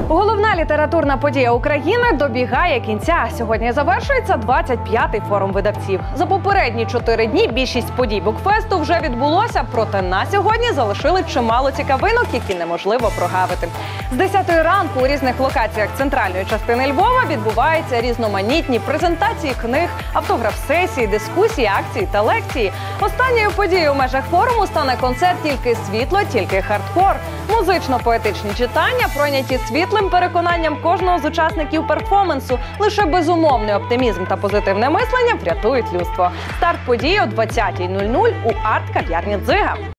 Головна літературна подія України добігає кінця. Сьогодні завершується 25-й форум видавців. За попередні 4 дні більшість подій букфесту вже відбулося, проте на сьогодні залишили чимало цікавинок, які неможливо прогавити. З 10-ї ранку у різних локаціях центральної частини Львова відбуваються різноманітні презентації книг, автограф-сесії, дискусії, акції та лекції. Останньою подією у межах форуму стане концерт «Тільки світло, тільки хардкор». Музично-поетичні читання, пройняті світлим переконанням кожного з учасників перформансу. Лише безумовний оптимізм та позитивне мислення врятують людство. Старт події о 20:00 у арт-кав'ярні «Дзига».